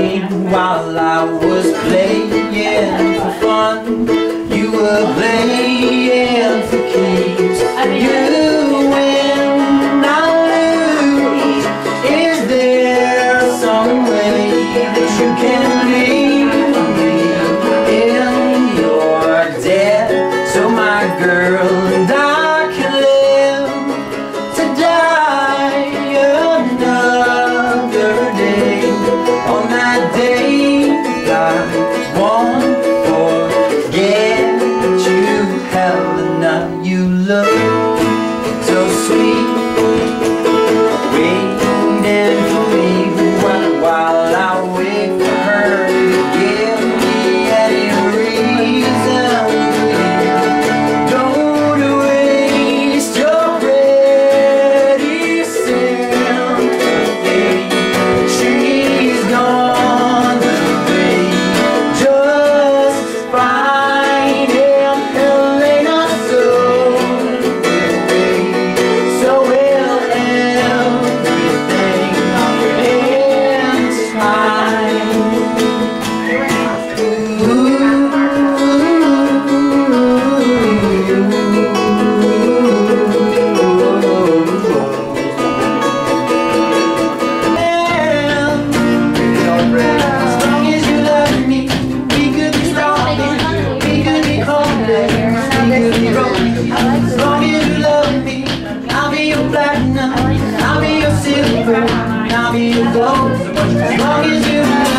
me while I was playing for fun. You were playing for keeps. You win, I lose. Is there some way that you can leave me in your debt, so my girl and I can live to die another day? On that day I won't forget you, Helena. You look so sweet, waiting for me while I wait for her to give me any reason. Don't waste your pretty sympathy. She's gone today, just fine. And Helena, so will everything in time. As long as you love me, we could be strong, we could be hopeless, we could be broken. As long as you love me, I'll be your platinum, I'll be your silver, I'll be your gold. As long as you